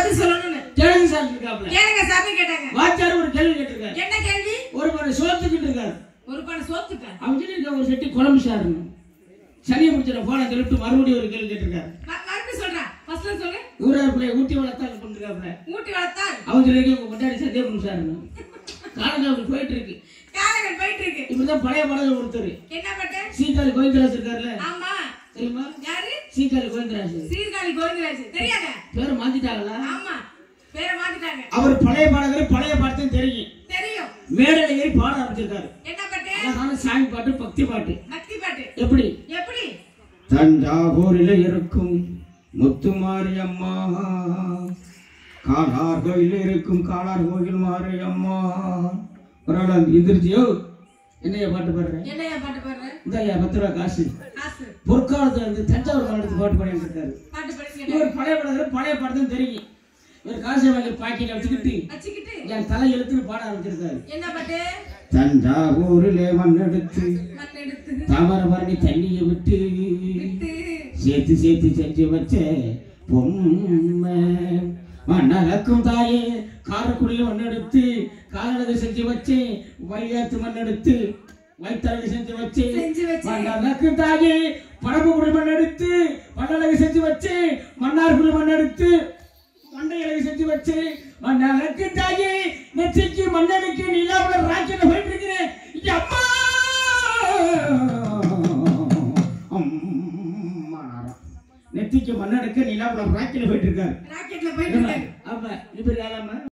பதில் சொல்லணும்னு கேளுங்க சார் இருக்காப்ல. கேளுங்க சார் கேட்டாங்க. வாத்தியார் ஒரு கேள்வி கேட்டிருக்காரு. என்ன கேள்வி? ஒரு பானை சோத்துக்கிட்டு இருக்காரு. ஒரு பானை சோத்துக்கா? அவங்க கிட்ட ஒரு செட்டி குழம்பு சாருன்னு சனியை முடிச்சிட போன சொல்லிட்டு மறுபடியும் ஒரு கேள்வி கேட்டிருக்காரு. மறுபடியும் சொல்றேன். ஃபர்ஸ்ட்ல சொல்லு. ஊரார் பிள்ளை ஊட்டி வளர்த்தால் பண்ணிருக்காப்ல. ஊட்டி வளர்த்தால் அவங்க சொல்லி உங்க முன்னாடி சந்தேக பண்ணி சாருன்னு காலங்கள் அப்படி போயிட்டு இருக்கு. காலங்கள் போயிட்டு இருக்கு. இப்படிதான் பழைய பாடல் ஒருத்தர் என்ன பாட்டு? சீக்காளி கோவிந்தராஜ் இருக்காருல்ல. ஆமா தெரியுமா? யாரு? சீக்காளி கோவிந்தராஜ். சீர்காழி கோவிந்தராஜ் தெரியாத? பேரை மாத்திட்டாங்களா? ஆமா பேரை மாத்திட்டாங்க. அவர் பழைய பாடகர், பழைய பாட்டு தெரியும். தெரியும். மேடையில ஏறி பாட ஆரம்பிச்சிருக்காரு. என்ன பாட்டு? அழகான சாமி பாட்டு, பக்தி பாட்டு. பக்தி பாட்டு. எப்படி? எப்படி? தஞ்சாவூரில் இருக்கும் முத்துமாரி அம்மா, காலார் கோயில் இருக்கும் காலார் கோயில் மாரி அம்மா. ஒரு ஆள் எந்திரிச்சியோ என்னைய பாட்டு பாடுறேன். என்னையா பாட்டு பாடுற? இந்த 10 ரூபா காசு. காசு. பொற்காலத்துல இருந்து தஞ்சாவூர் மாவட்டத்துக்கு பாட்டு பாடிட்டு இருக்காரு. பாட்டு பாடுங்க. இவர் பழைய பாடகர், பழைய பாட்டு தான் தெரியும். இவர் காசை வாங்கி பாக்கெட்ல வச்சுக்கிட்டு என் தலை எழுத்துன்னு பாட ஆரம்பிச்சிருக்காரு. என்ன பாட்டு? தஞ்சாவூரிலே மண்ணெடுத்து தாமரபரணி தண்ணியை விட்டு சேர்த்து சேர்த்து செஞ்சு வச்ச பொம்மை மண்ணழக்கும் தாயே, காரக்குடியில மண்ணெடுத்து காலழகு செஞ்சு வச்சு, வைகாத்து மண்ணெடுத்து வைத்தழகு செஞ்சு வச்சு, மண்ணழக்கு தாயே படப்புக்குடி மண்ணெடுத்து மண்ணழகு செஞ்சு வச்சு, மன்னார்குடி மண்ணெடுத்து மண்டை அழகு செஞ்சு வச்சு, மண்ணழக்கு தாயே நெற்றிக்கு மண்ணெடுக்கு நிலாவுல ராக்கெட்ல போயிட்டு இருக்கிறேன். அம்மா நெத்திக்கு மண்ணெடுக்க நிலாவுல ராக்கெட்ல போயிட்டு இருக்காரு. ராக்கெட்ல போயிட்டு இருக்காரு. ஆமா இப்படி